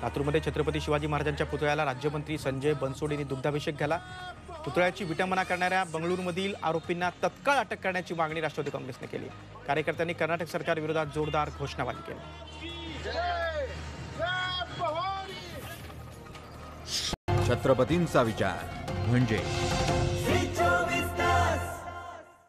लातूरमध्ये छत्रपती शिवाजी महाराजांच्या पुतळ्याला राज्यमंत्री संजय बनसोडेंनी दुग्धाभिषेक घाला। पुतळ्याची विटंबना करणाऱ्या बंगळुरूमधील आरोपींना तत्काळ अटक करण्याची मागणी राष्ट्रवादी काँग्रेसने केली। कार्यकर्त्यांनी कर्नाटक सरकार विरोधात जोरदार घोषणाबाजी केली। छत्रपतींचा विचार म्हणजे